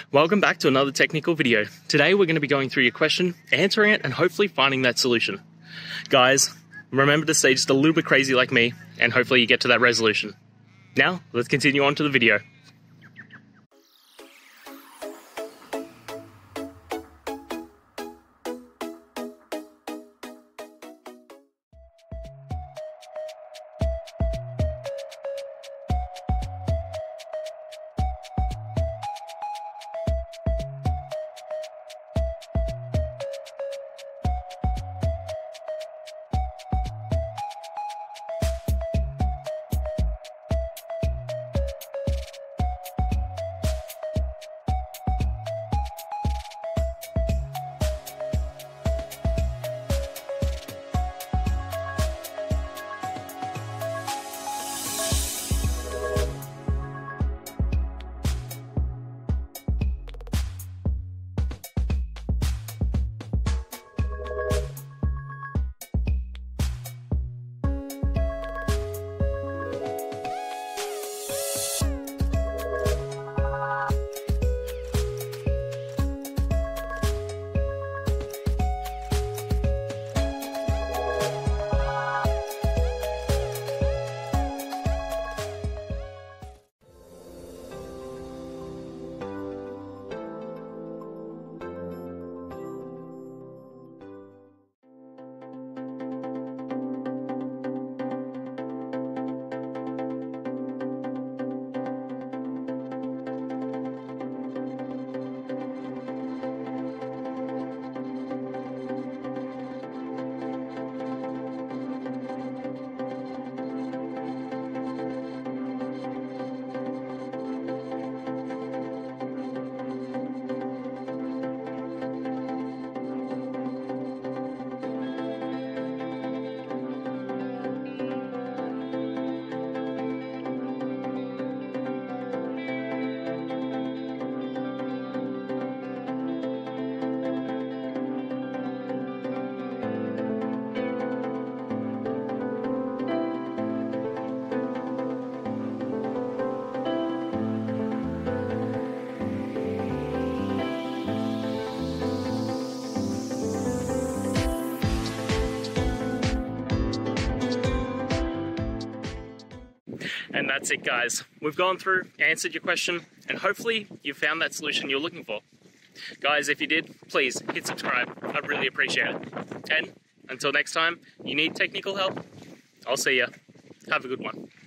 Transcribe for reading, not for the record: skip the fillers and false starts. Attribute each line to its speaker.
Speaker 1: Welcome back to another technical video. Today we're going to be going through your question, answering it, and hopefully finding that solution. Guys, remember to stay just a little bit crazy like me, and hopefully you get to that resolution. Now, let's continue on to the video. And that's it, guys. We've gone through, answered your question, and hopefully you found that solution you're looking for. Guys, if you did, please hit subscribe. I'd really appreciate it. And until next time, you need technical help, I'll see ya. Have a good one.